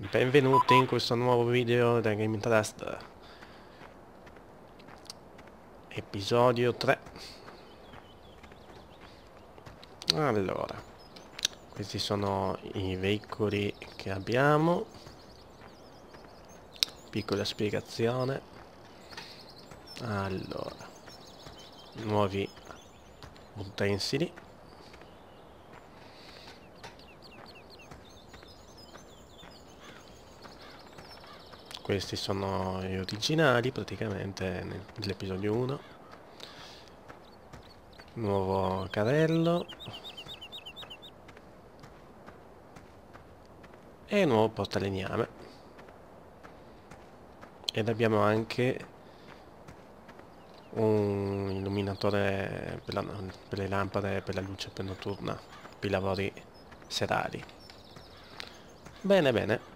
Benvenuti in questo nuovo video da Game Interest. Episodio 3. Allora, questi sono i veicoli che abbiamo. Piccola spiegazione. Allora, nuovi utensili. Questi sono gli originali praticamente nell'episodio 1. Nuovo carrello e nuovo portalegname. Ed abbiamo anche un illuminatore per le lampade, per la luce per notturna, per i lavori serali. Bene, bene.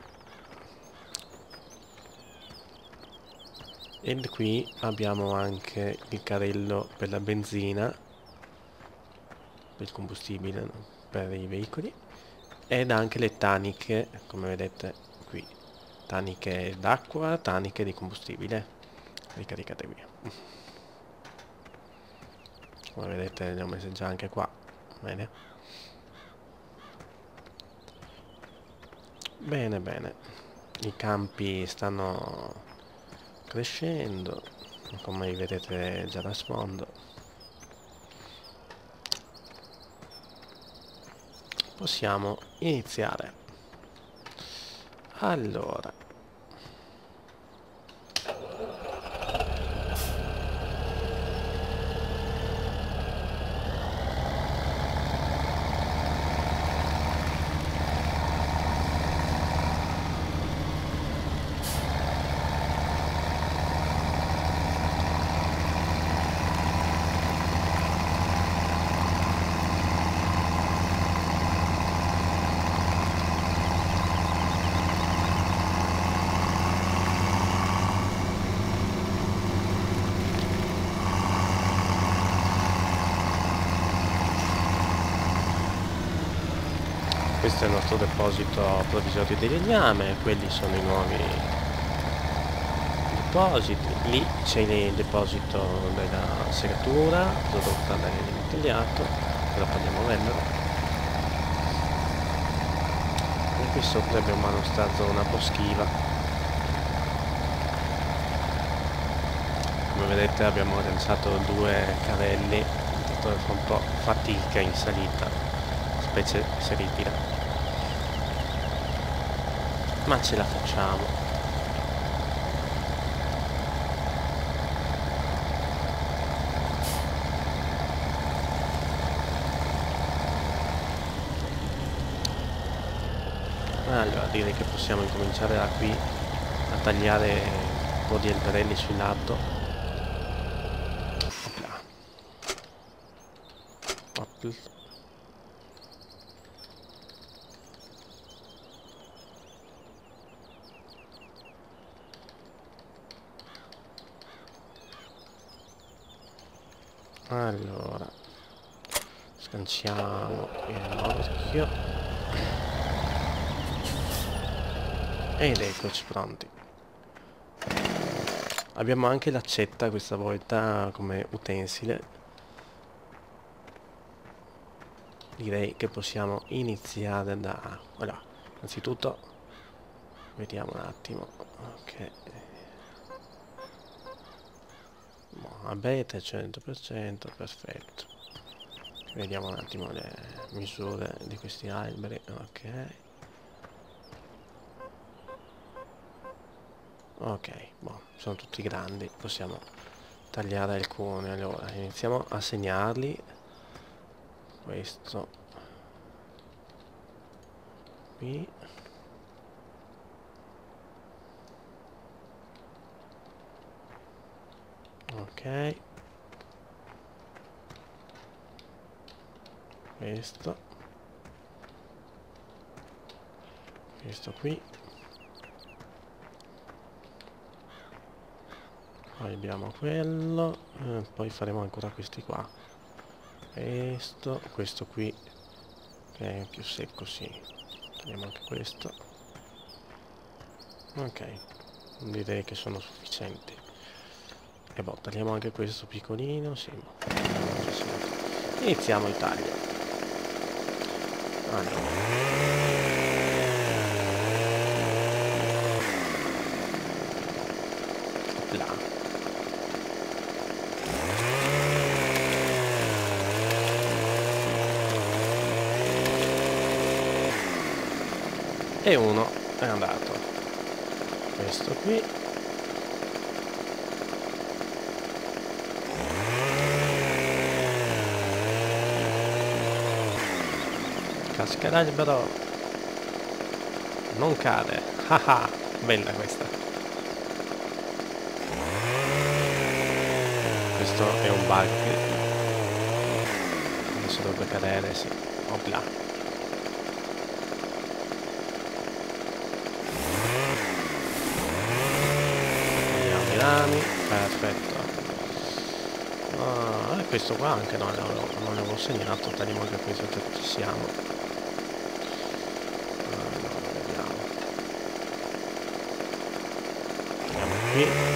Ed qui abbiamo anche il carrello per la benzina, per il combustibile, no? Per i veicoli, ed anche le taniche, come vedete qui, taniche d'acqua, taniche di combustibile, ricaricate qui. Come vedete le ho messe già anche qua, bene. Bene, bene, i campi stanno crescendo, come vedete già da sfondo. Possiamo iniziare. Allora, questo è il nostro deposito provvisorio di legname, quelli sono i nuovi depositi. Lì c'è il deposito della segatura prodotta dall'immateriato, però andiamo a vendere. E qui sopra abbiamo la nostra zona boschiva. Come vedete abbiamo lanciato 2 carrelli, il trattore fa un po' fatica in salita, specie se ritira. Ma ce la facciamo. Allora direi che possiamo incominciare da qui a tagliare un po' di alberelli sul lato. Opla. Opl. Allora sganciamo il morchio ed eccoci pronti. Abbiamo anche l'accetta questa volta come utensile. Direi che possiamo iniziare da... Allora, innanzitutto vediamo un attimo. Ok, abete 100%, perfetto. Vediamo un attimo le misure di questi alberi. Ok. Ok, boh, sono tutti grandi, possiamo tagliare alcuni. Allora, iniziamo a segnarli. Questo qui. Ok. Questo. Questo qui. Poi abbiamo quello, poi faremo ancora questi qua. Questo qui che è più secco, sì. Togliamo anche questo. Ok, direi che sono sufficienti. E boh, tagliamo anche questo piccolino, sì. Iniziamo il taglio. Allora. Là. E uno è andato. Questo qui. Casca l'albero. Non cade. Haha, bella questa. Questo è un bug. Adesso dovrebbe cadere, sì. Opla. Vediamo i rami. Perfetto. Ah, e questo qua anche non l'avevo segnato. Tagliamo anche questo che ci siamo. Allora, vediamo. Andiamo qui.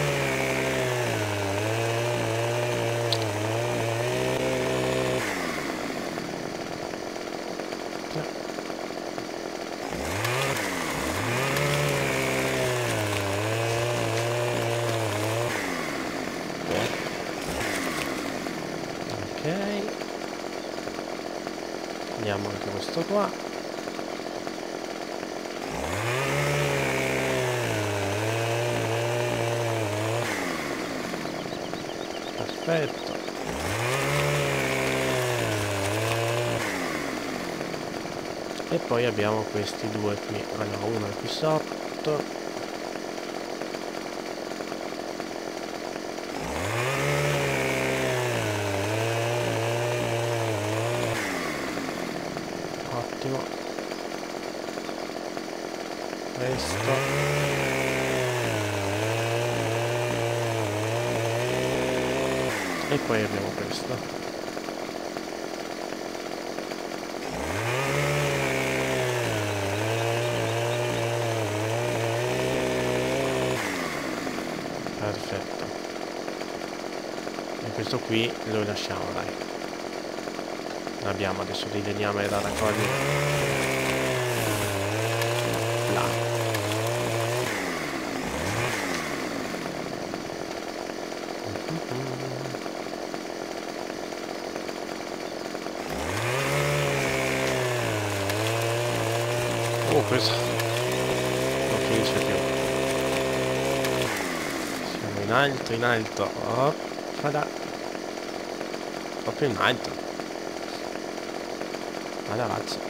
Andiamo anche questo qua. Perfetto. E poi abbiamo questi due qui. Allora, uno è qui sotto. Ottimo. Questo. E poi abbiamo questo. Perfetto. E questo qui lo lasciamo, dai. Abbiamo adesso dei legname da raccogliere. Là. Oh, questo non finisce più. Siamo in alto. Oh, fada. Proprio in alto. Alla razza.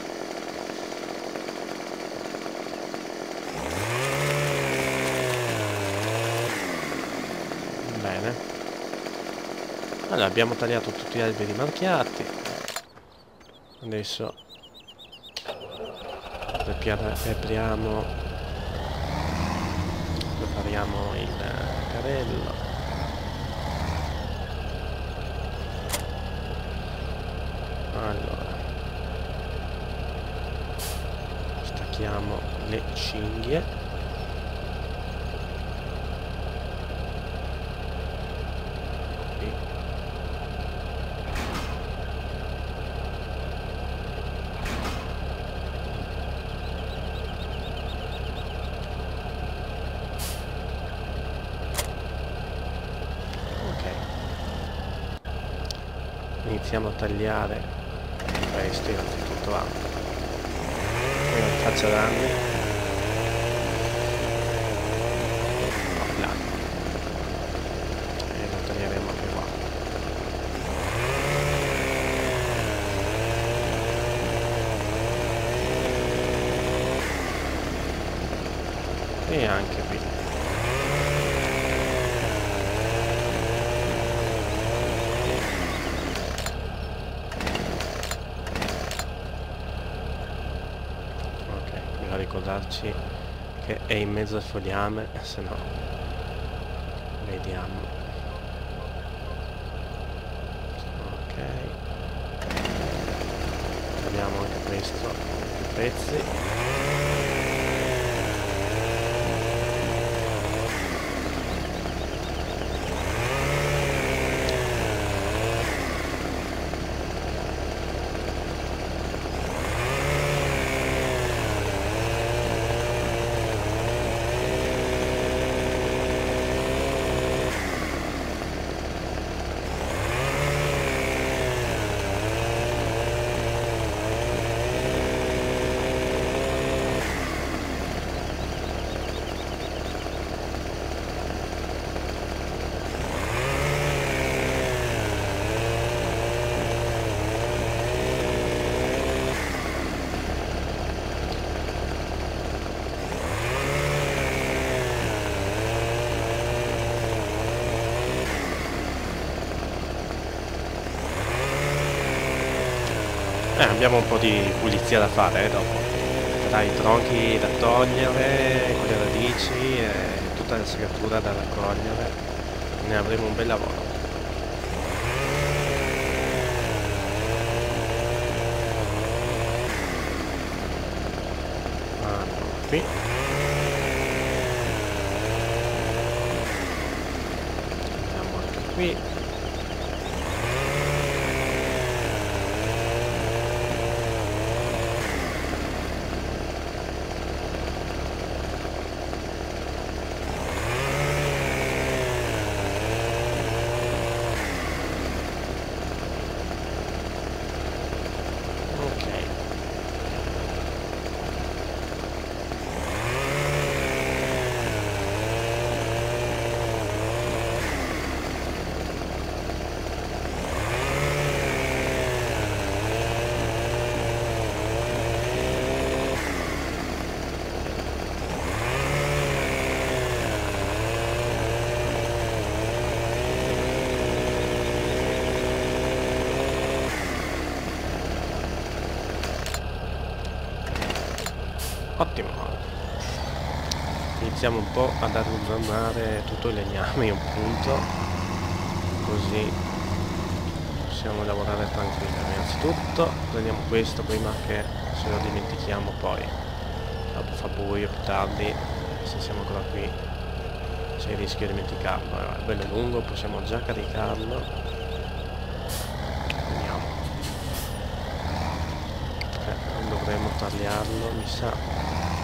Bene. Allora, abbiamo tagliato tutti gli alberi marchiati. Adesso prepariamo il carrello. Allora, stacchiamo le cinghie. Iniziamo a tagliare questo innanzitutto, va, poi non faccia danni. Là. E lo taglieremo anche qua. E anche qui. Ricordarci che è in mezzo al fogliame, se no vediamo. Ok, abbiamo anche questo, più pezzi. Abbiamo un po' di pulizia da fare dopo. Tra i tronchi da togliere, con le radici e tutta la segatura da raccogliere. Ne avremo un bel lavoro. Allora, qui. Andiamo anche qui. Ottimo. Iniziamo un po' ad allungare tutto il legname in un punto, così possiamo lavorare tranquilli. Innanzitutto prendiamo questo prima che se lo dimentichiamo poi. Dopo fa buio più tardi, se siamo ancora qui c'è il rischio di dimenticarlo. Allora, è bello lungo, possiamo già caricarlo. Vediamo. Non dovremmo tagliarlo, mi sa.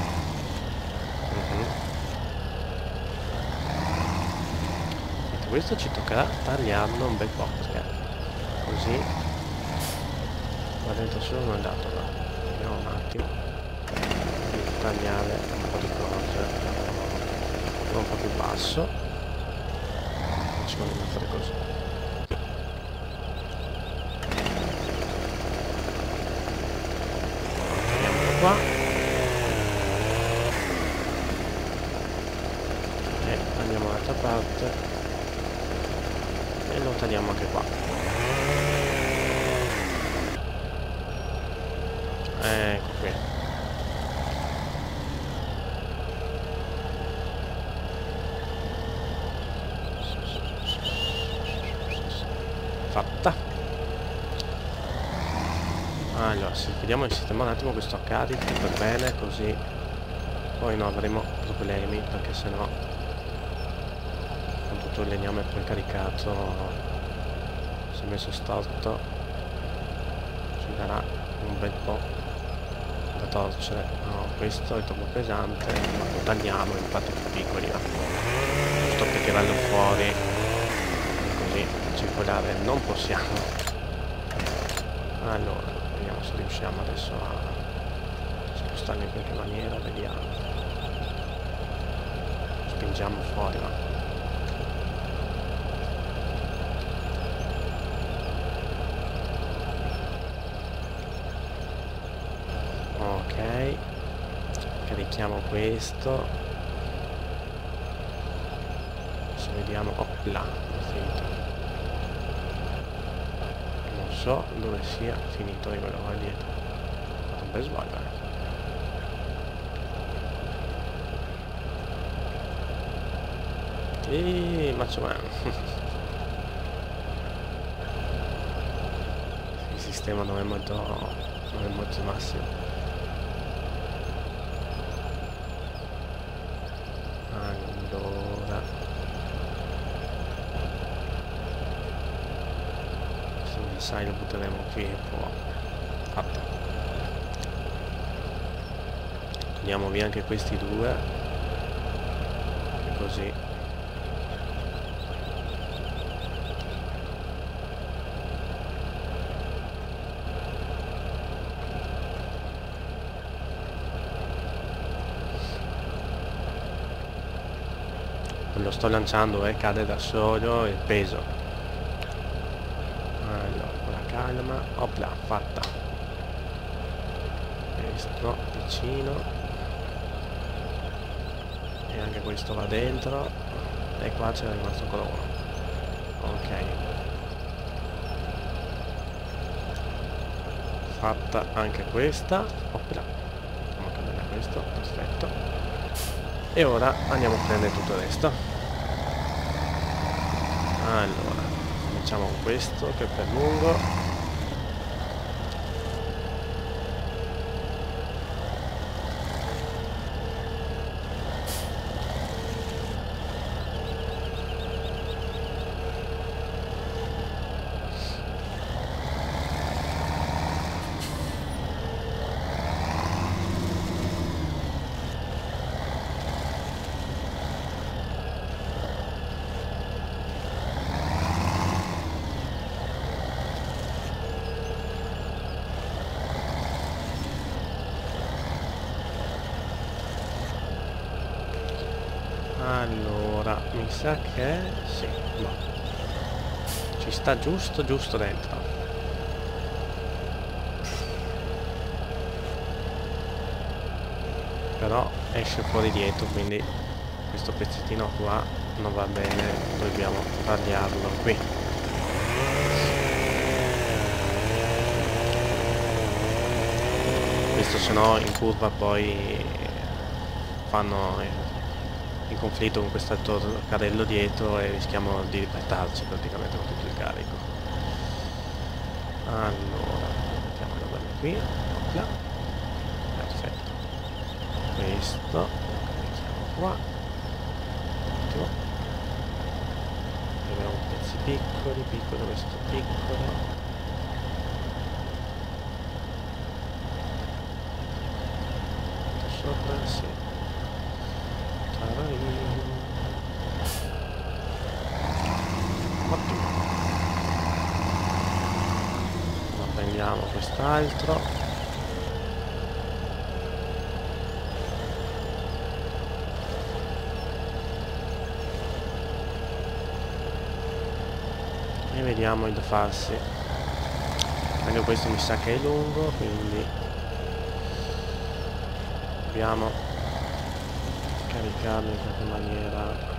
Questo ci toccherà tagliarlo un bel po', perché così qua dentro solo non è andato, là. Vediamo un attimo di tagliare un po' di cose un po' più basso. Facciamo mettere così. Tagliamolo qua e andiamo dall'altra parte e lo tagliamo anche qua. Ecco qui. Fatta. Allora, vediamo di sistemare un attimo questo carico per bene, così poi non avremo problemi, perché sennò con tutto il legname poi caricato, se messo storto, ci darà un bel po' da torcere. No, questo è troppo pesante, ma lo tagliamo in parti più piccoli, giusto per tirarlo fuori, così circolare non possiamo. Allora, vediamo se riusciamo adesso a spostarlo in qualche maniera, vediamo. Spingiamo fuori, va. Ok, carichiamo questo, se vediamo, oh là, è finito, non so dove sia finito di quello qua dietro, ho fatto un bel sbaglio, ma c'è il sistema non è molto massimo. Allora, se mi sai lo butteremo qui e può. Fatto. Togliamo via anche questi due, e così lo sto lanciando e cade da solo il peso. Allora, con la calma, opla, fatta. Questo vicino e anche questo va dentro e qua c'era rimasto ancora uno. Ok, fatta anche questa. Oppla, andiamo a cambiare questo, perfetto. E ora andiamo a prendere tutto il resto. Allora, cominciamo con questo che è per lungo. Allora, mi sa che sì, no. Ci sta giusto dentro. Però esce fuori dietro, quindi questo pezzettino qua non va bene, dobbiamo tagliarlo qui. Questo se no in curva poi fanno in conflitto con quest'altro carrello dietro e rischiamo di ribaltarci praticamente con tutto il carico. Allora, mettiamolo bene qui. Opla. Perfetto. Questo mettiamo qua. Ottimo. Abbiamo pezzi piccolo, questo piccolo. Sopra, sì. Ottimo. Ma prendiamo quest'altro. E vediamo il da farsi. Anche questo mi sa che è lungo, quindi dobbiamo caricarlo in qualche maniera.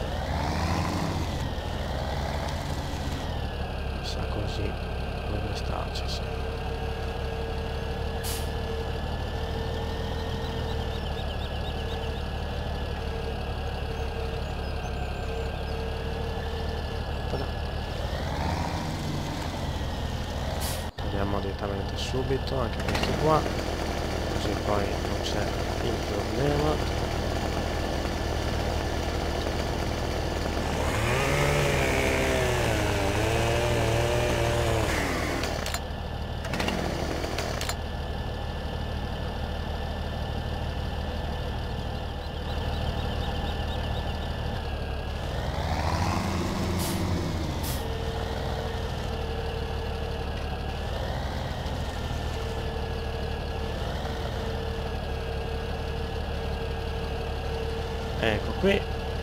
Mi sa così dovrebbe starci, sì. Andiamo direttamente subito anche questo qua, così poi non c'è il problema. Ecco qui.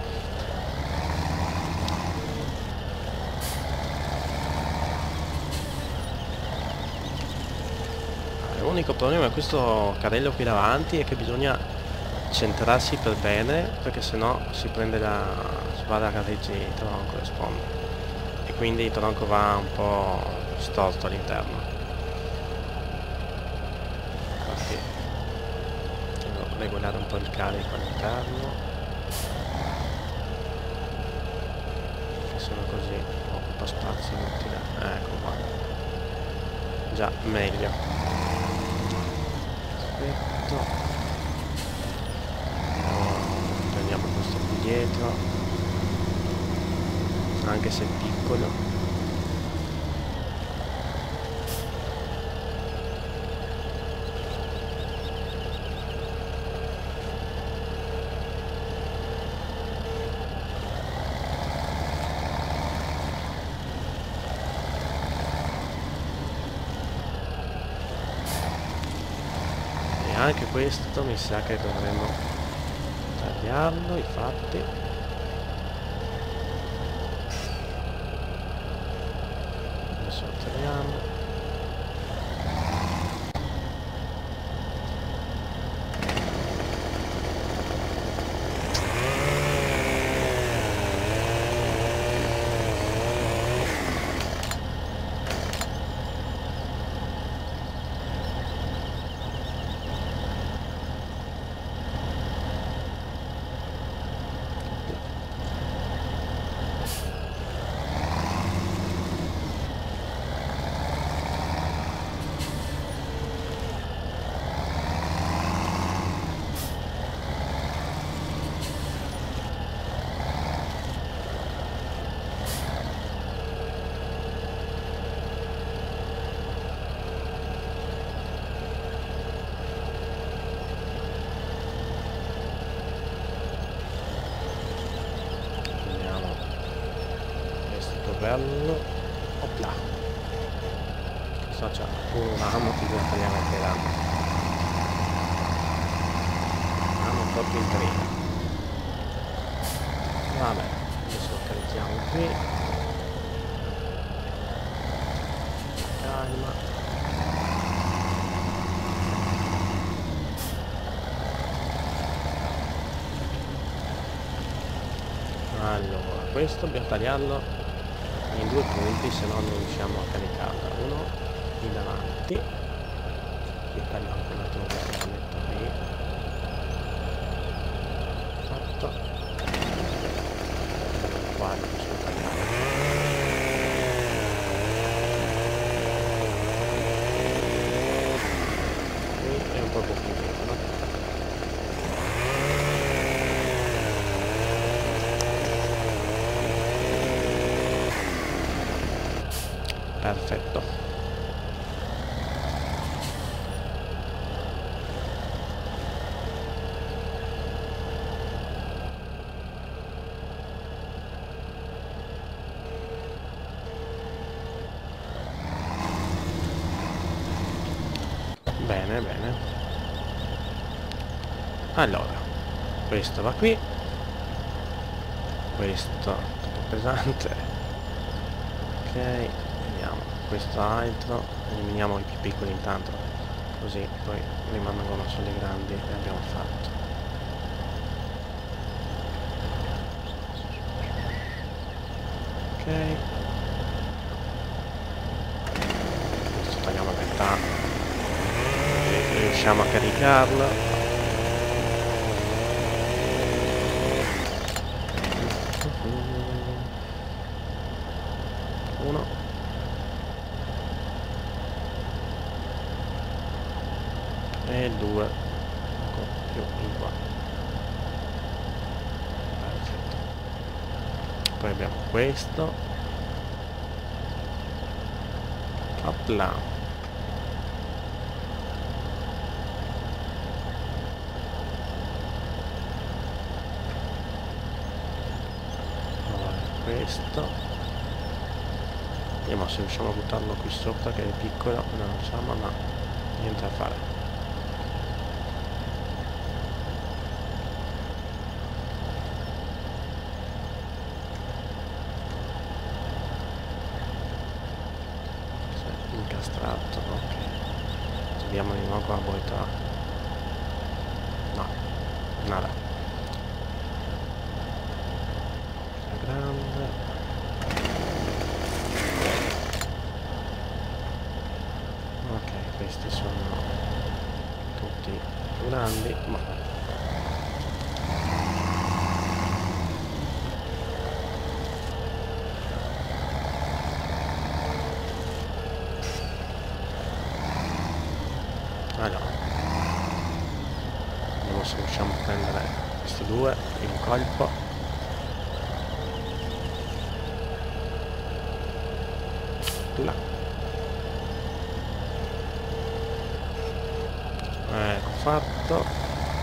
L'unico problema è questo carrello qui davanti è che bisogna centrarsi per bene, perché sennò si prende si va da gareggi tronco e sponda e quindi il tronco va un po' storto all'interno. Infatti devo regolare un po' il carico all'interno, sono così occupa spazio inutile. Ecco qua, già meglio. Aspetto, prendiamo questo qui dietro, anche se è piccolo. Anche questo mi sa che dovremmo tagliarlo, infatti. Adesso lo tagliamo. bello. Opla. Questo c'ha un ramo che bisogna tagliare anche ramo. Ramo proprio in prima. Vabbè, adesso lo carichiamo qui. Calma. Allora, questo dobbiamo tagliarlo in 2 punti, se no non riusciamo a caricarla. Uno in davanti, qui taglio anche un attimo questo pannetto qui. Fatto. Qua non posso tagliare. Qui è un po' complicato, no? Perfetto. Bene, bene. Allora, questo va qui. Questo è un po' pesante. Ok, vediamo. Questo altro. Eliminiamo i più piccoli intanto. Così poi rimangono solo i grandi e abbiamo fatto. Ok. Adesso tagliamo a metà. E riusciamo a caricarlo. Uno. E 2 ancora più in qua. Perfetto. Poi abbiamo questo. Opla. Allora, questo. Vediamo se riusciamo a buttarlo qui sopra, che è piccolo. Non lo riusciamo, ma niente da fare. Incastrato, ok. Vediamo di nuovo la boita. No, nada. È grande. Ok, questi sono tutti più grandi, ma allora, vediamo se riusciamo a prendere questi due in un colpo. Là. Ecco fatto.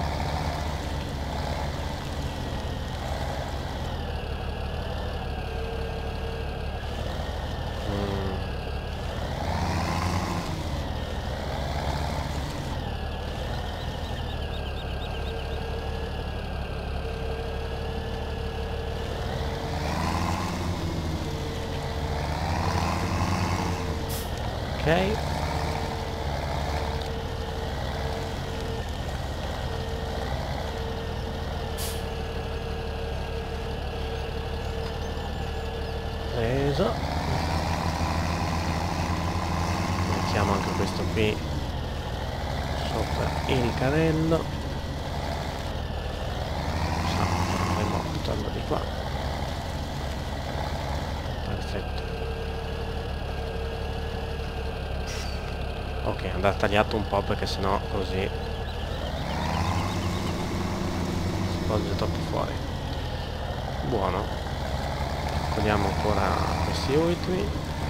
Ok. Preso. Mettiamo anche questo qui sopra il carrello. Dovremmo buttarlo di qua. Perfetto. Ok, andrà tagliato un po' perché sennò così svolge troppo fuori. Buono. Togliamo ancora questi ultimi.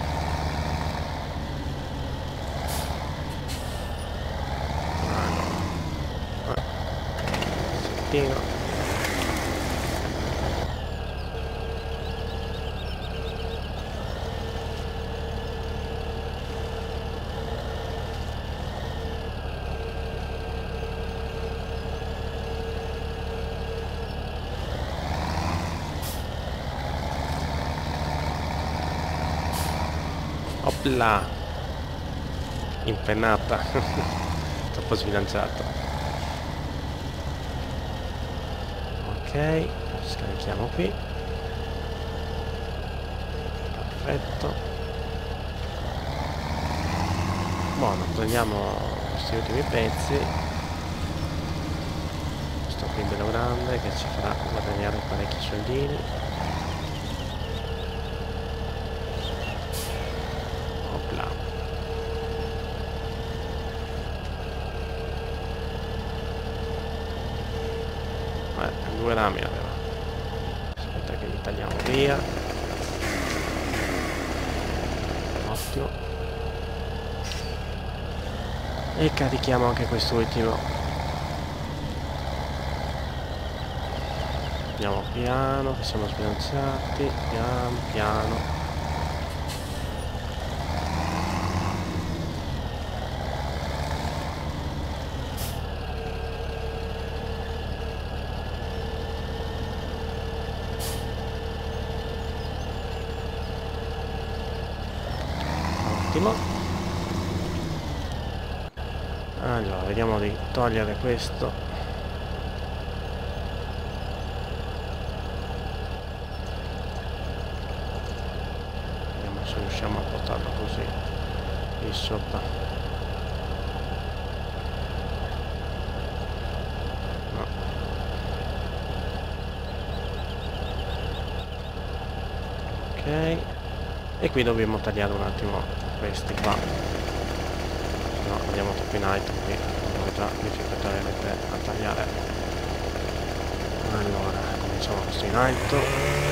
Allora, settino. Opla! Impennata. Troppo sbilanciato. Ok, scarichiamo qui. Perfetto. Buono, prendiamo questi ultimi pezzi. Questo qui bello grande che ci farà guadagnare parecchi soldini. Opla. Due rami aveva. Aspetta che li tagliamo via. Ottimo. E carichiamo anche quest'ultimo. Andiamo piano, che siamo sbilanciati. Piano piano. Ottimo. Allora, vediamo di togliere questo. Vediamo se riusciamo a portarlo così lì sopra. No. Ok. E qui dobbiamo tagliare un attimo questi qua, no, andiamo troppo in alto, qui ho già difficoltà a tagliare. Allora cominciamo questo in alto.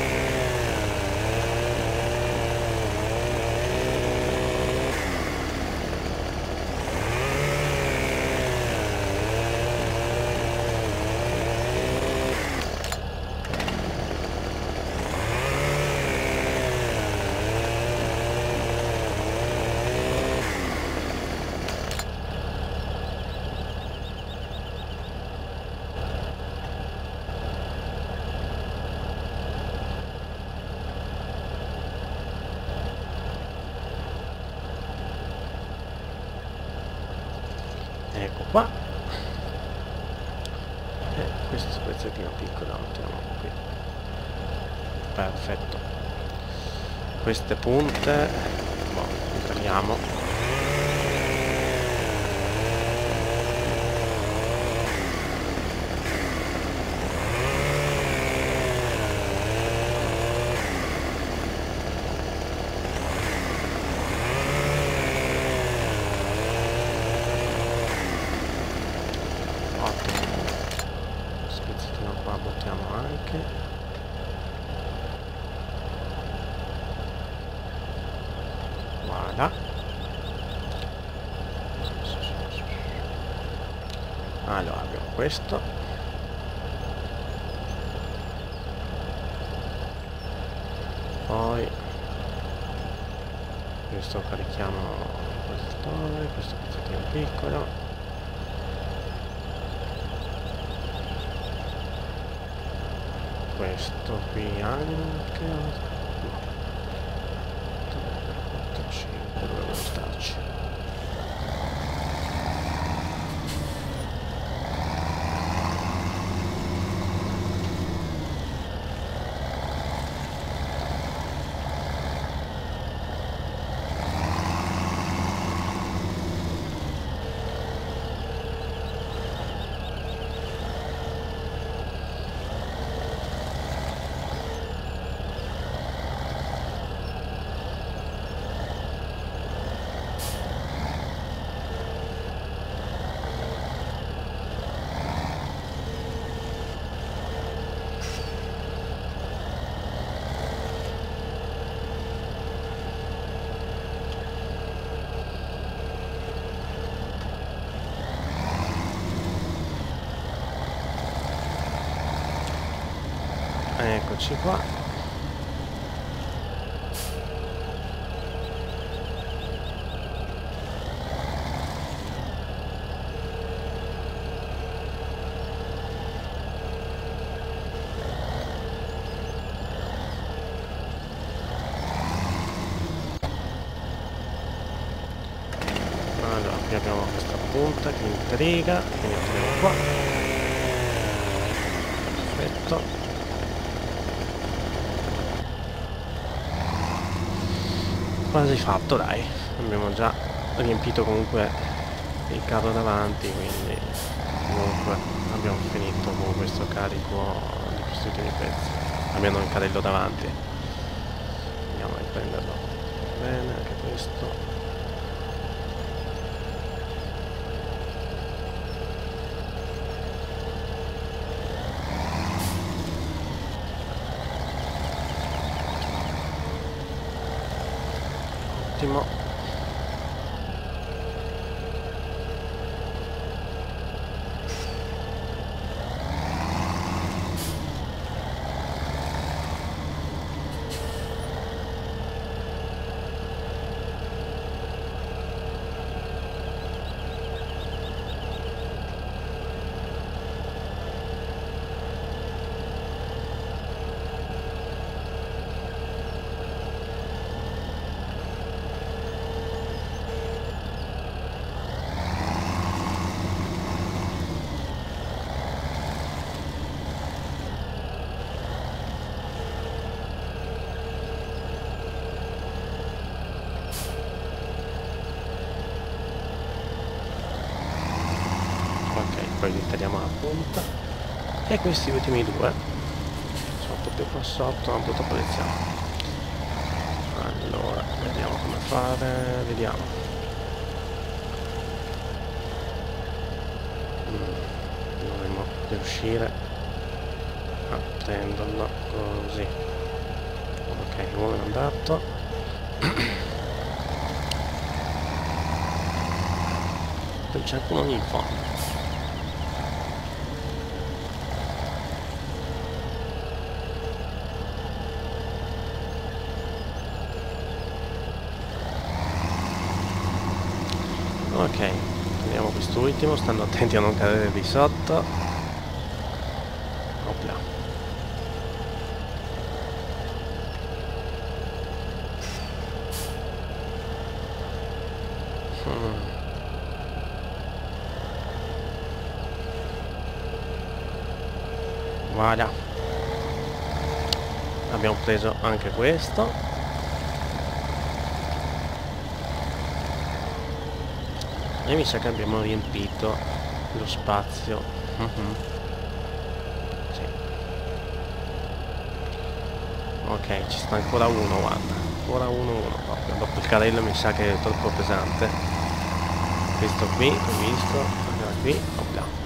Ecco qua. E questo pezzettino piccolo lo mettiamo qui. Perfetto. Queste punte, boh, le tagliamo. Voilà. Allora abbiamo questo. Poi questo carichiamo il positore, questo pezzettino piccolo. Questo qui anche. No. 4, 5, dovrebbero starci. Eccoci qua. Allora, qui abbiamo questa punta che intriga, quindi la teniamo qua. Perfetto. Quasi fatto, dai. Abbiamo già riempito comunque il carro davanti, quindi comunque abbiamo finito con questo carico di questi ultimi pezzi. Abbiamo il carrello davanti. Andiamo a riprenderlo bene, anche questo. Ottimo. Poi li tagliamo la punta e questi ultimi due sotto, più qua sotto, una brutta posizione. Allora vediamo come fare, vediamo. Dovremmo riuscire a prenderlo così. Ok, uno è andato. Poi c'è anche uno in fondo. Ok, prendiamo quest'ultimo, stando attenti a non cadere di sotto. Opla. Voilà. Abbiamo preso anche questo. E mi sa che abbiamo riempito lo spazio. Sì. Ok, ci sta ancora uno, guarda. Ancora uno proprio. Dopo il carrello mi sa che è troppo pesante. Questo qui, ho visto. Allora qui, opla.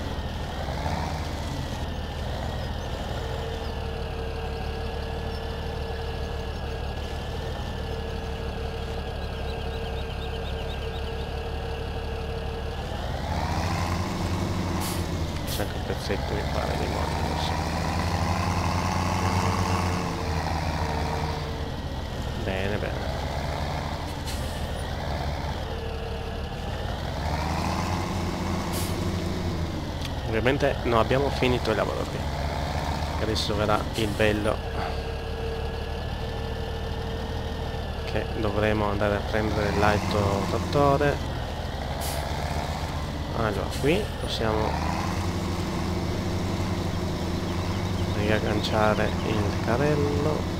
C'è anche un pezzetto mi pare di morto, non so. Bene, bene. Ovviamente non abbiamo finito il lavoro qui. Adesso verrà il bello, che dovremo andare a prendere l'altro trattore. Allora qui possiamo riagganciare il carrello.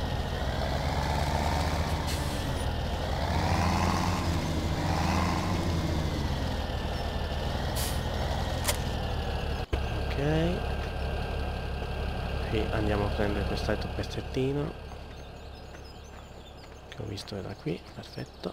Ok, qui andiamo a prendere quest'altro pezzettino che ho visto era qui. Perfetto.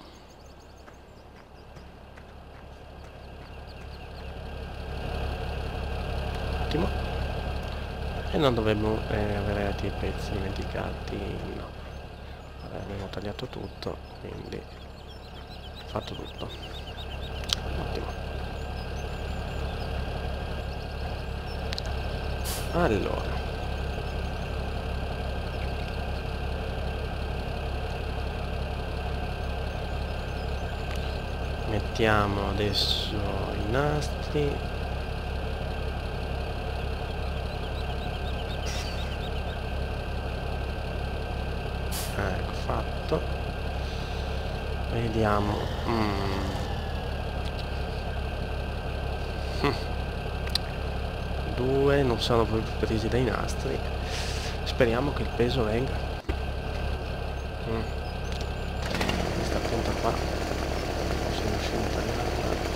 Ottimo. E non dovremmo avere altri pezzi dimenticati, no. Abbiamo tagliato tutto, quindi fatto tutto. Ottimo. Allora, mettiamo adesso i nastri. Ecco fatto. Vediamo. Due non sono proprio presi dai nastri. Speriamo che il peso venga. Questa punta qua non siamo riusciti a tagliarla.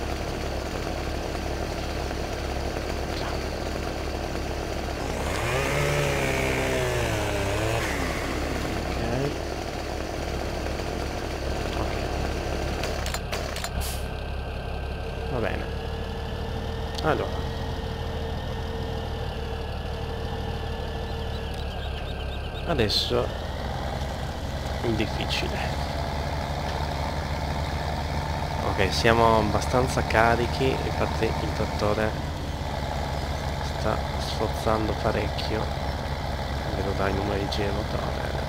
Va bene. Allora, adesso il difficile. Ok, siamo abbastanza carichi, infatti il trattore sta sforzando parecchio. Vedo dai numeri di giro, va bene.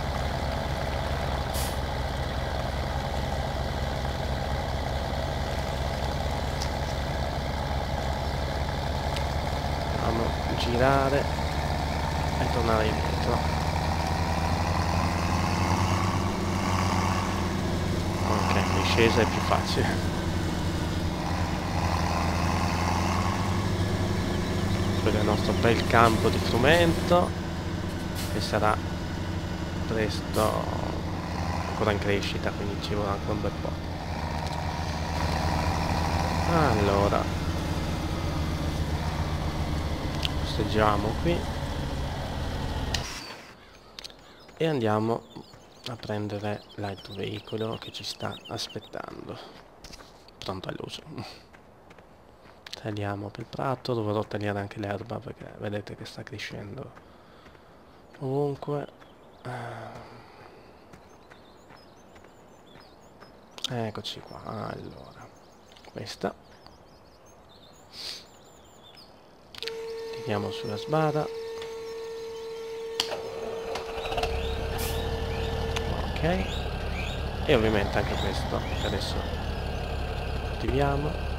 Girare e tornare indietro. Ok, in discesa è più facile. Quello è il nostro bel campo di frumento che sarà presto ancora in crescita, quindi ci vorrà ancora un bel po'. Allora, posteggiamo qui e andiamo a prendere l'altro veicolo che ci sta aspettando, pronto all'uso. Tagliamo per il prato, dovrò tagliare anche l'erba perché vedete che sta crescendo ovunque. Eccoci qua. Allora, questa tiriamo sulla sbarra. Ok, e ovviamente anche questo che adesso attiviamo.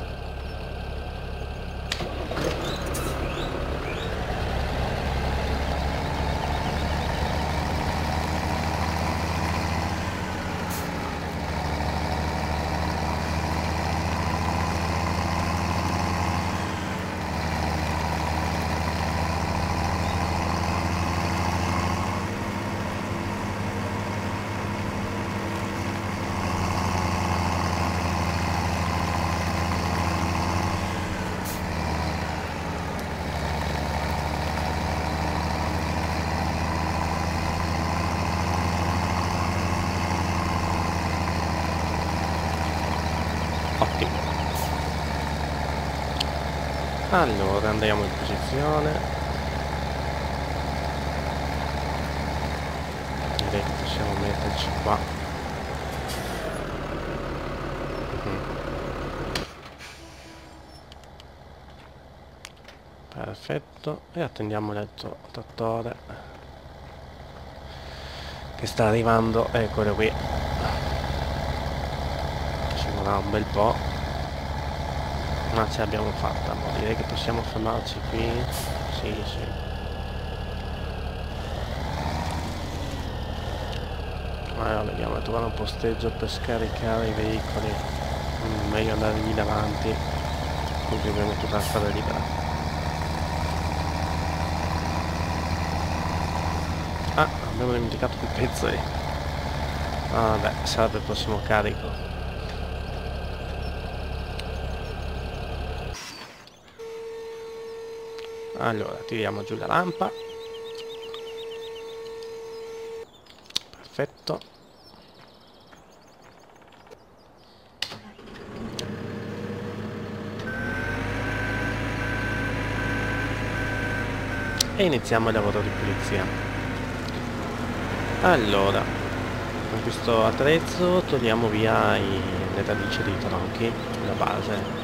Ottimo. Allora andiamo in posizione. Direi che possiamo metterci qua. Perfetto. E attendiamo l'altro trattore che sta arrivando. Eccolo qui. Ci vorrà un bel po'. Ma ce l'abbiamo fatta, ma direi che possiamo fermarci qui. Sì, sì. Allora vediamo, trovare un posteggio per scaricare i veicoli. Meglio andare lì davanti, così abbiamo tutta la strada libera. Ah, abbiamo dimenticato quel pezzo lì. Vabbè, sarà per il prossimo carico. Allora, tiriamo giù la rampa. Perfetto. E iniziamo il lavoro di pulizia. Allora, con questo attrezzo togliamo via le radici dei tronchi, la base.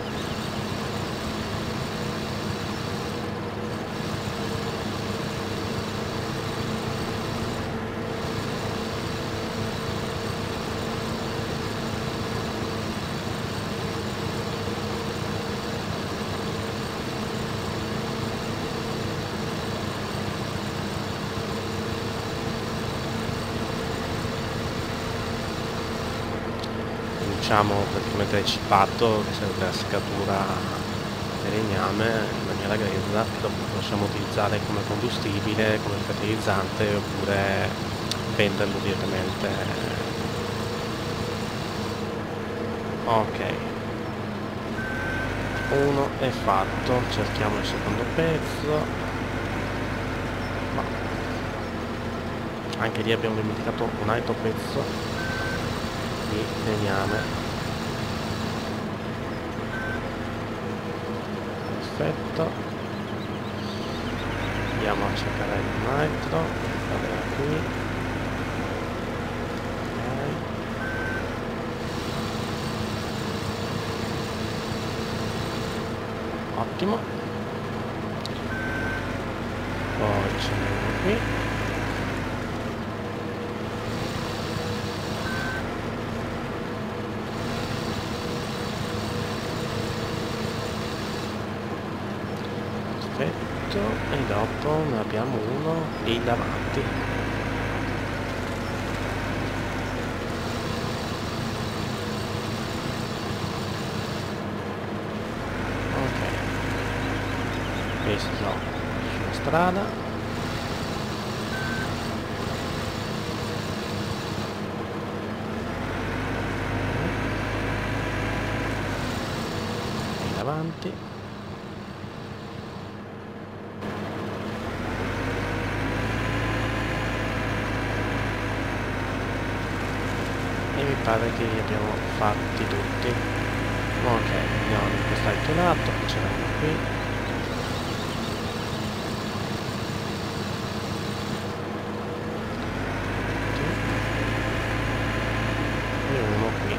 Cominciamo praticamente dal cipato, che serve la seccatura legname in maniera grezza, che dopo possiamo utilizzare come combustibile, come fertilizzante, oppure venderlo direttamente. Ok, uno è fatto, cerchiamo il secondo pezzo. No. Anche lì abbiamo dimenticato un altro pezzo di legname. Perfetto, andiamo a cercare un altro, allora qui, ok, ottimo, poi ce n'è uno qui, e dopo ne abbiamo uno lì davanti. Ok, questo sulla strada. Lì davanti. E mi pare che li abbiamo fatti tutti. Ok, andiamo in quest'altro lato, ce l'abbiamo qui. E uno qui.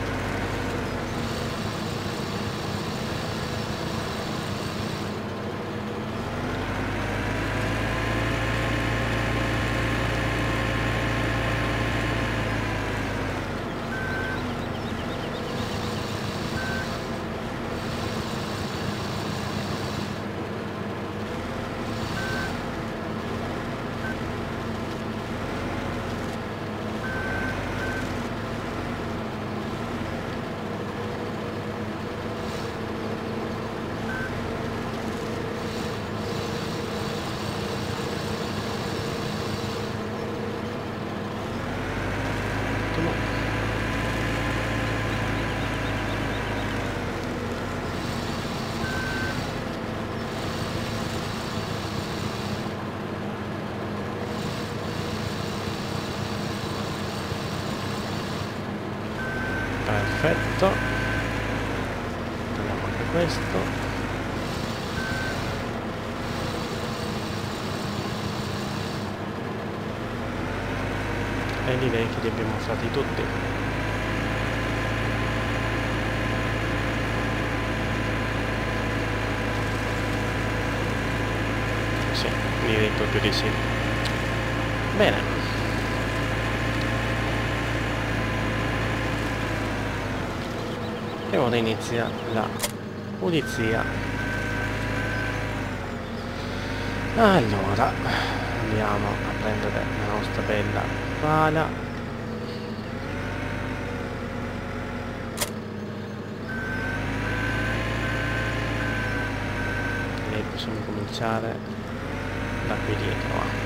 Perfetto, prendiamo anche questo. E direi che li abbiamo fatti tutti. Sì, direi proprio di sì. Bene. E ora inizia la pulizia. Allora, andiamo a prendere la nostra bella pala. E possiamo cominciare da qui dietro.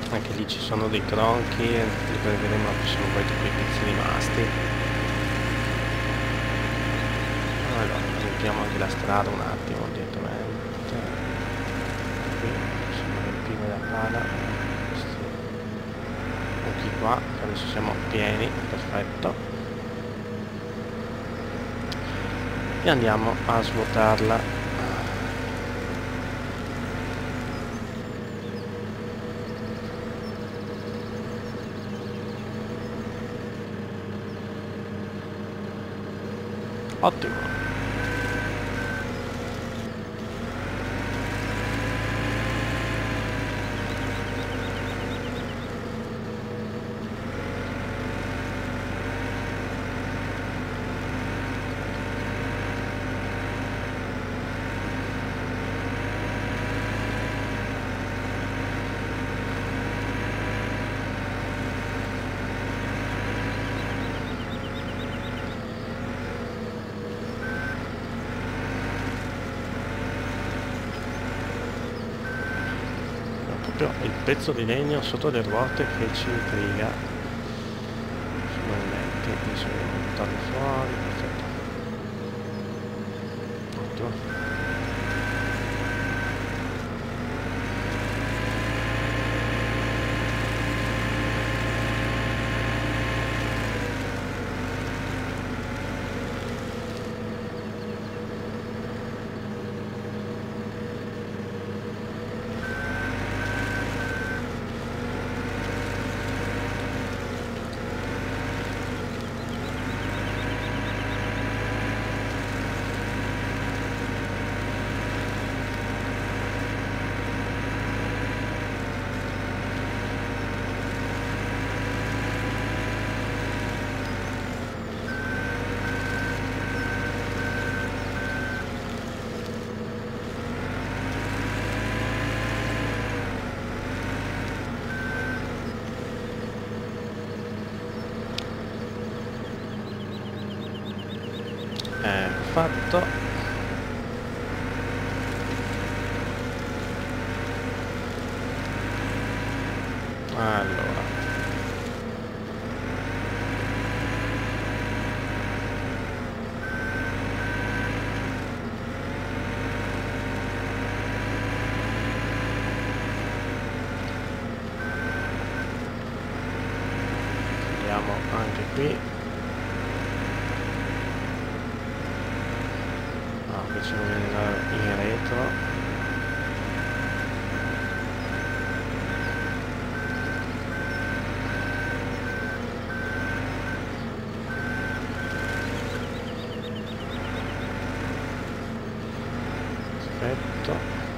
Anche lì ci sono dei tronchi, li prenderemo, ci sono poi quei pezzi rimasti. Allora, riempiamo anche la strada un attimo direttamente. Qui possiamo riempire la pala. Questi buchi qua, che adesso siamo pieni, perfetto. E andiamo a svuotarla. Ottimo. Il pezzo di legno sotto le ruote che ci intriga. Sono lenti, bisogna buttarlo fuori, perfetto. Ottimo. Fatto. Allora, andiamo anche qui. Ci viene in retro. Perfetto.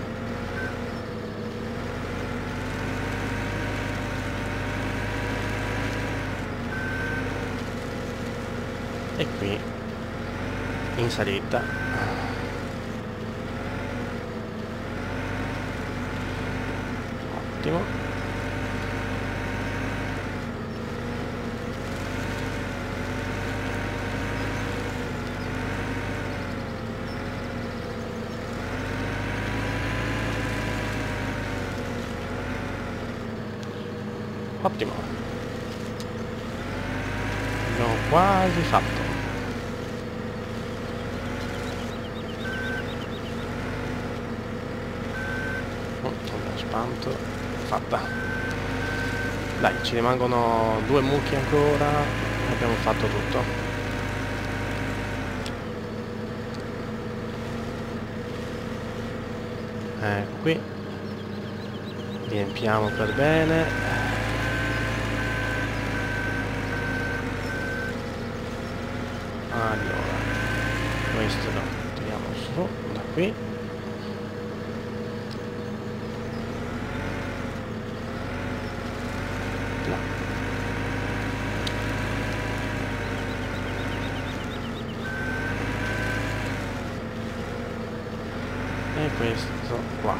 E qui in salita. Ottimo. Ottimo. Abbiamo quasi fatto. Abbiamo spanto. Fatta. Dai, ci rimangono 2 mucchi ancora e abbiamo fatto tutto. Ecco qui. Riempiamo per bene. Allora, questo lo tiriamo su da qui. E questo qua,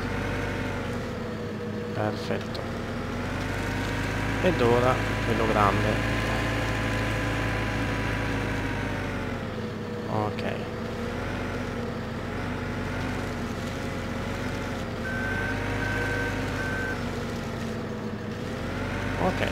perfetto. Ed ora quello grande. Ok, Ok.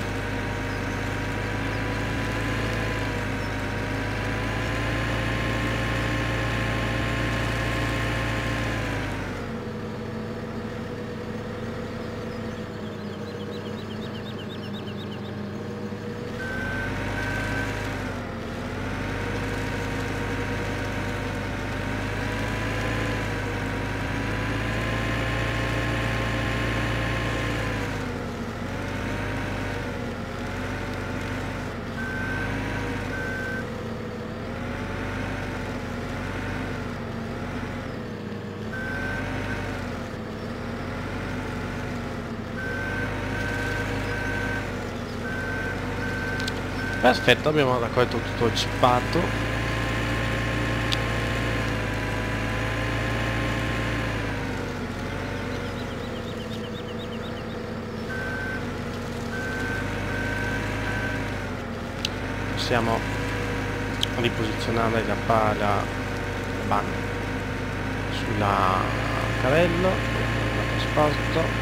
Perfetto, abbiamo raccolto tutto il cippato. Possiamo riposizionare la pala sulla carrello, il trasporto.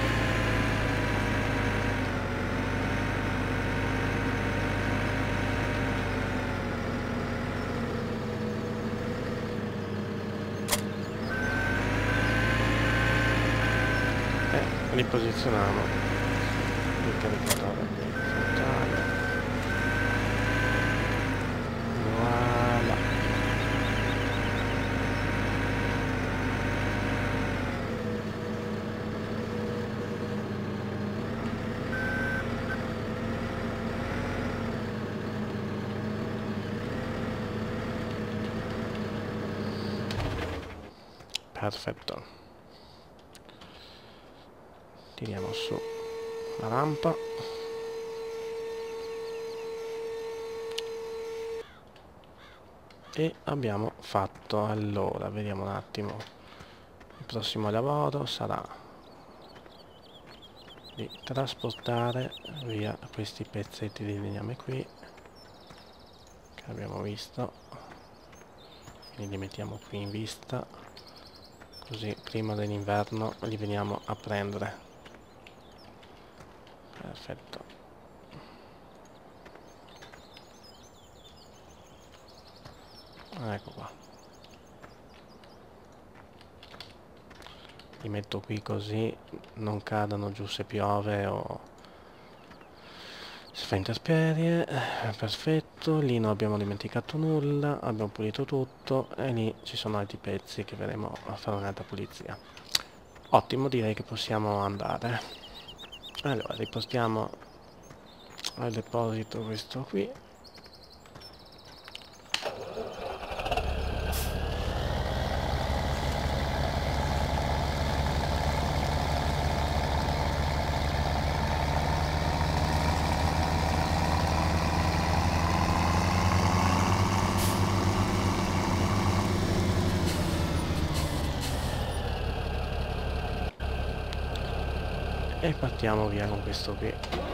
Riposizioniamo il caricatore frontale. Voilà. Perfetto. Tiriamo su la rampa. E abbiamo fatto. Allora, vediamo un attimo. Il prossimo lavoro sarà di trasportare via questi pezzetti di legname qui che abbiamo visto, quindi li mettiamo qui in vista, così prima dell'inverno li veniamo a prendere. Perfetto. Ecco qua. Li metto qui così non cadano giù se piove o si fa intemperie. Perfetto, lì non abbiamo dimenticato nulla, abbiamo pulito tutto e lì ci sono altri pezzi che vedremo a fare un'altra pulizia. Ottimo, direi che possiamo andare. Allora, ripostiamo al deposito questo qui. E partiamo via con questo qui.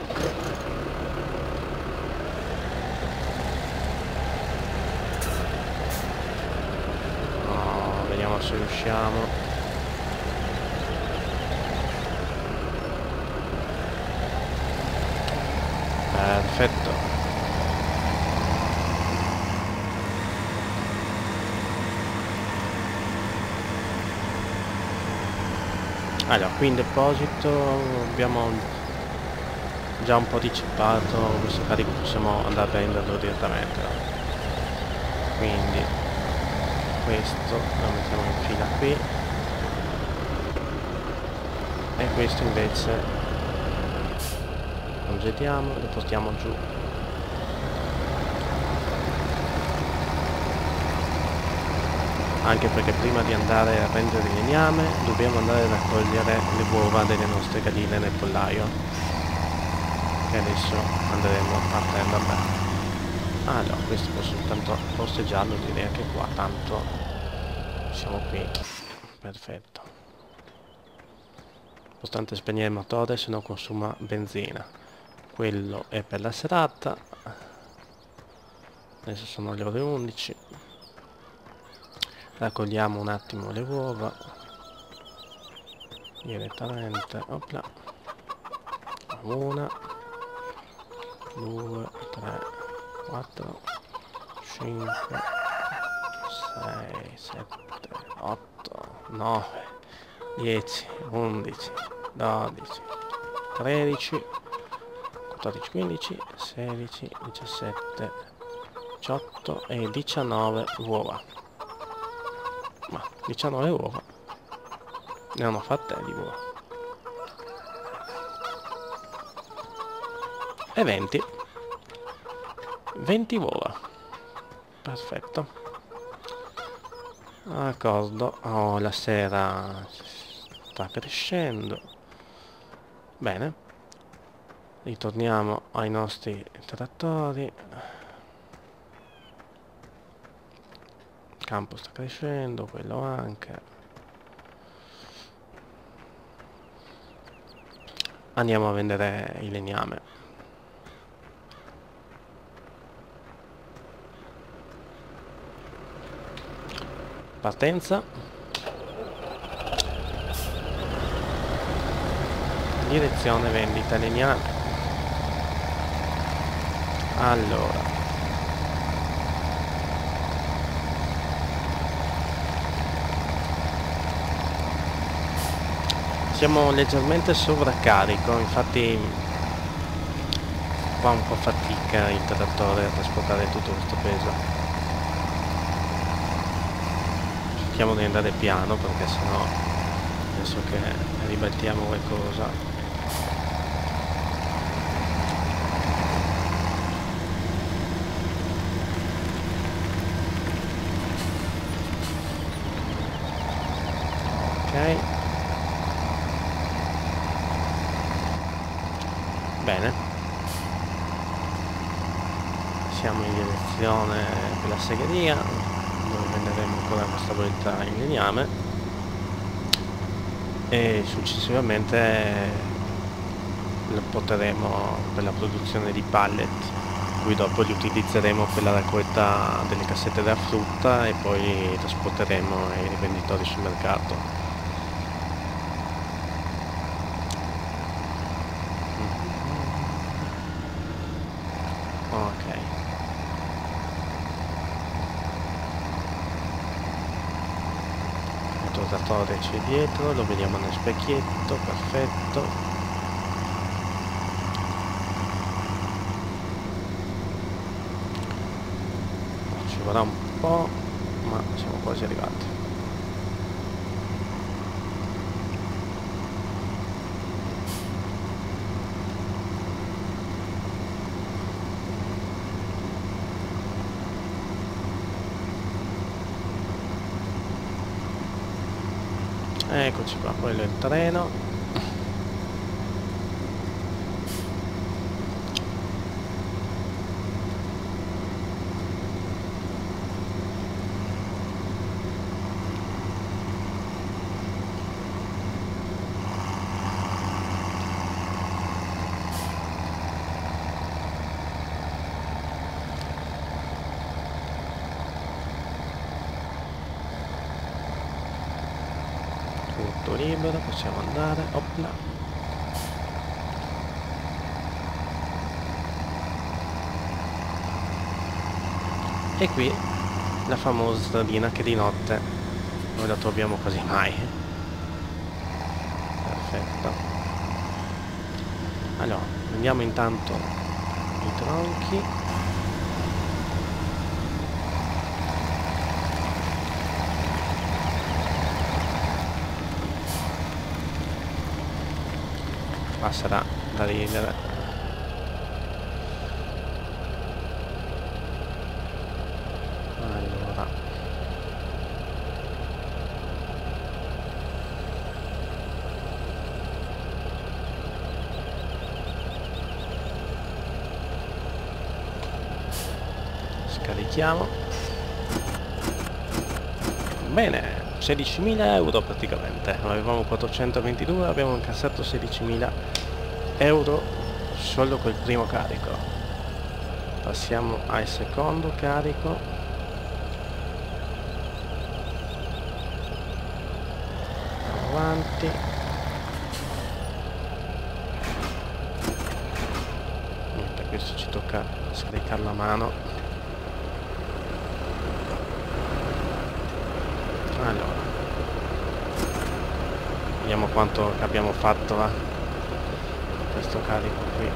No, vediamo se riusciamo. Perfetto. Allora, qui in deposito abbiamo già un po' di cippato, questo carico possiamo andare a prenderlo direttamente, no? Quindi questo lo mettiamo in fila qui e questo invece lo gettiamo e lo portiamo giù. Anche perché prima di andare a prendere il legname dobbiamo andare a raccogliere le uova delle nostre galline nel pollaio, che adesso andremo a prendere. Allora, questo posso soltanto posteggiarlo, direi anche qua, tanto siamo qui. Perfetto. Importante spegnere il motore, se no consuma benzina. Quello è per la serata. Adesso sono le ore 11. Raccogliamo un attimo le uova direttamente. Opla. 1 2 3 4 5 6 7 8 9 10 11 12 13 14 15 16 17 18 e 19 uova. Ma 19 uova ne hanno fatte di uova. E 20 uova. Perfetto. D'accordo. Oh, la sera sta crescendo. Bene. Ritorniamo ai nostri trattori. Il campo sta crescendo, quello anche. Andiamo a vendere il legname. Partenza. Direzione vendita legname. Allora, siamo leggermente sovraccarico, infatti fa un po' fatica il trattore a trasportare tutto questo peso. Cerchiamo di andare piano perché sennò penso che ribaltiamo qualcosa. Ok, bene, siamo in direzione della segheria dove venderemo ancora questa volta il legname e successivamente lo porteremo per la produzione di pallet, cui dopo li utilizzeremo per la raccolta delle cassette della frutta e poi li trasporteremo ai rivenditori sul mercato. Ok, il trattore c'è dietro, lo vediamo nel specchietto, perfetto. Ci vorrà un po', ma siamo quasi arrivati. Eccoci qua, quello è il treno. Tutto libero, possiamo andare. Opla. E qui la famosa stradina che di notte non la troviamo quasi mai. Perfetto. Allora, prendiamo intanto i tronchi. Qua sarà da ridere. Allora, scarichiamo. Bene, 16.000 euro praticamente. Avevamo 422, abbiamo incassato 16.000 euro solo col primo carico. Passiamo al secondo carico. Avanti. questo ci tocca scaricare la mano. Allora, vediamo quanto abbiamo fatto, va? Questo carico qui.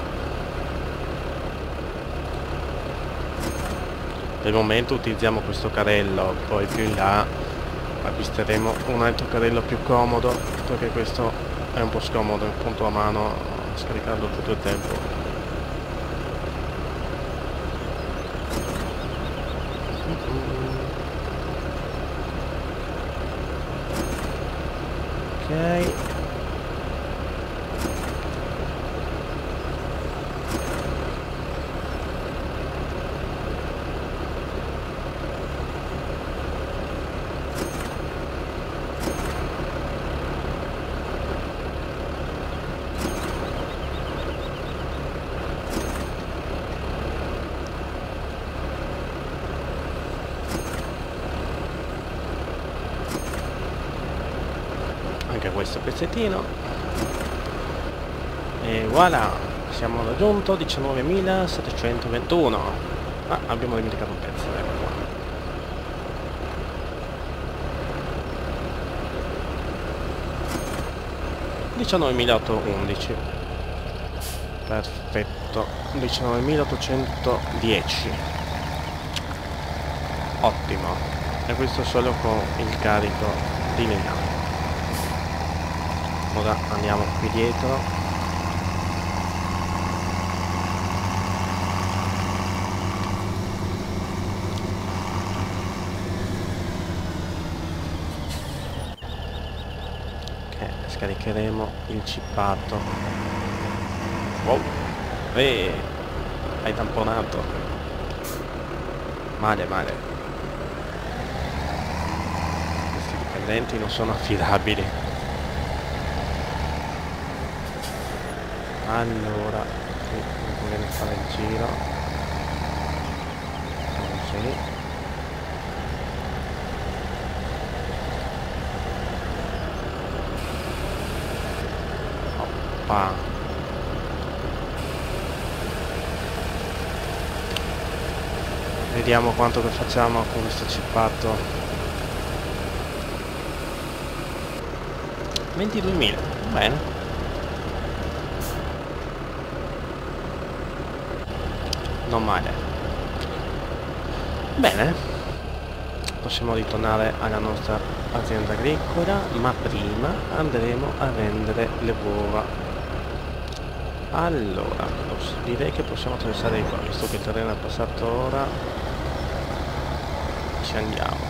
Per il momento utilizziamo questo carrello, poi più in là acquisteremo un altro carrello più comodo, perché questo è un po' scomodo, appunto a mano, scaricarlo tutto il tempo. Ok. Anche questo pezzettino e voilà, siamo raggiunto 19.721. Ah, abbiamo dimenticato un pezzo, ecco qua. (19.811) perfetto. 19.810, ottimo. E questo solo con il carico di legame. Ora andiamo qui dietro. Ok, scaricheremo il chippato. Wow, hai tamponato. Male, male. Questi dipendenti non sono affidabili. Allora, qui mi conviene fare il giro così. Oppa. Vediamo quanto che facciamo con questo chippato. 22.000, bene. Non male. Bene, possiamo ritornare alla nostra azienda agricola, ma prima andremo a vendere le uova. Allora, direi che possiamo attraversare qua, visto che il terreno è passato ora. Ci andiamo.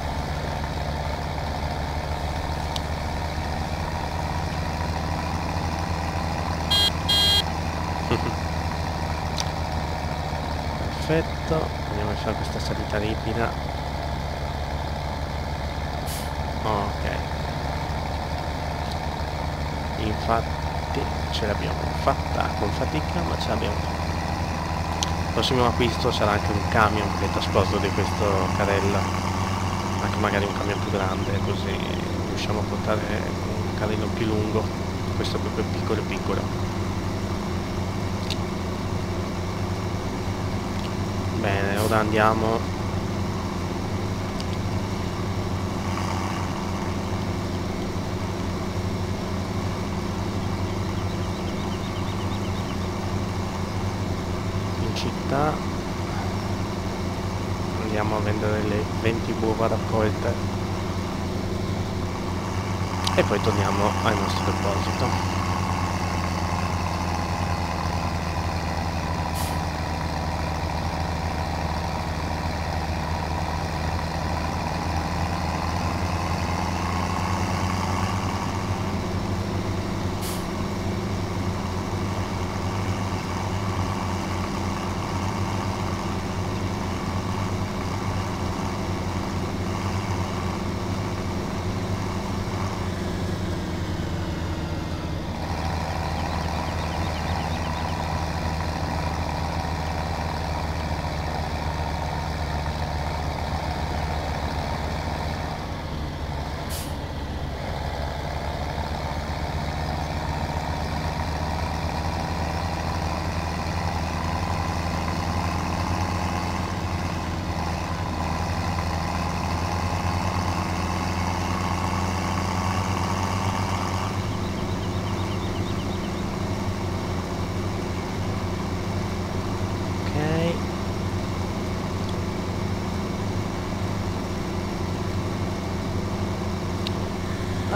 Perfetto, andiamo a fare questa salita ripida. Ok, infatti ce l'abbiamo fatta con fatica, ma ce l'abbiamo fatta. Il prossimo acquisto sarà anche un camion che trasporto di questo carrello, anche magari un camion più grande, così riusciamo a portare un carrello più lungo. Questo è proprio piccolo piccolo. Bene, ora andiamo in città, andiamo a vendere le 20 uova raccolte e poi torniamo al nostro deposito.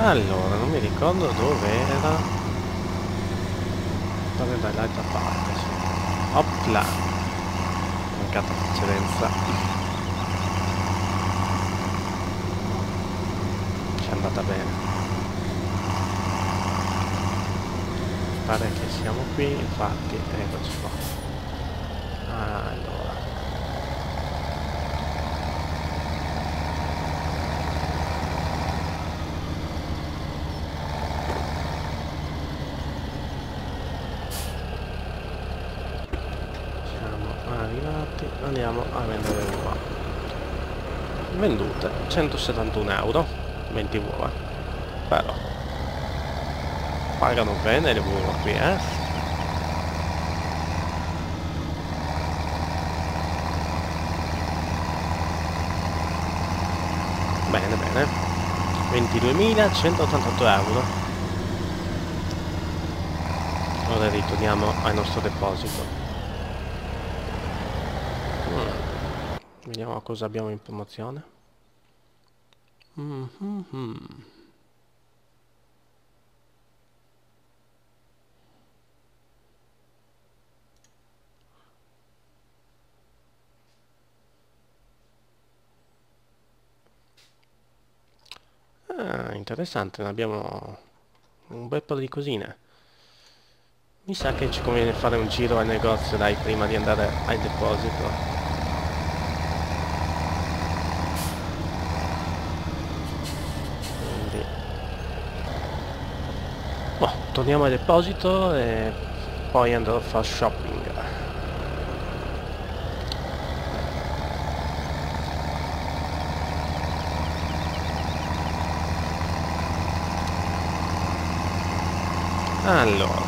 Allora, non mi ricordo dove era. Dove dall'altra parte, sì. Opla! Mancata precedenza. Ci è andata bene. Pare che siamo qui, infatti, eccoci qua. Allora. Siamo arrivati, andiamo a vendere le uova. Vendute, 171 euro, 20 uova. Però, pagano bene le uova qui, eh? Bene, bene. 22.188 euro. Ora ritorniamo al nostro deposito. Vediamo cosa abbiamo in promozione. Ah, interessante, ne abbiamo un bel po' di cosine. Mi sa che ci conviene fare un giro al negozio, dai, prima di andare al deposito. Quindi... boh, torniamo al deposito e poi andrò a fare shopping. Allora,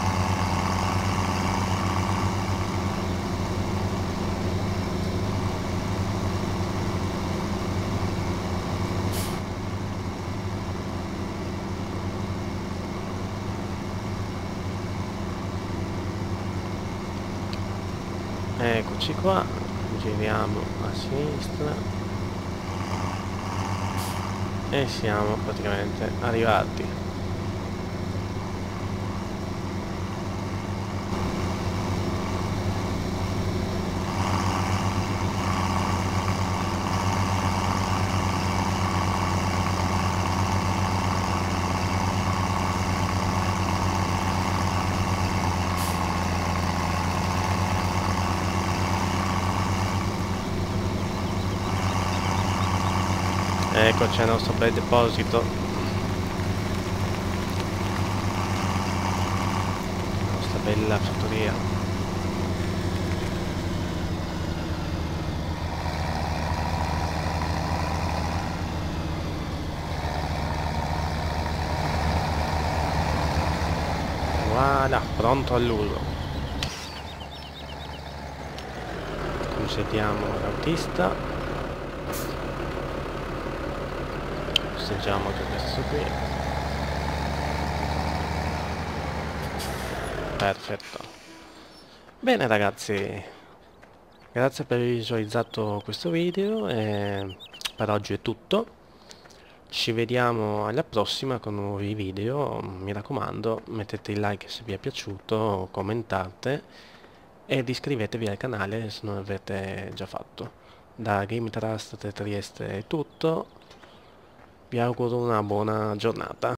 eccoci qua, giriamo a sinistra e siamo praticamente arrivati. Eccoci al nostro bel deposito, la nostra bella fattoria. Voilà, pronto all'uso. Concediamo l'autista. Posteggiamo anche questo qui. Perfetto. Bene ragazzi, grazie per aver visualizzato questo video e per oggi è tutto. Ci vediamo alla prossima con nuovi video. Mi raccomando, mettete il like se vi è piaciuto, commentate ed iscrivetevi al canale se non l'avete già fatto. Da Game Trust Trieste è tutto. Vi auguro una buona giornata.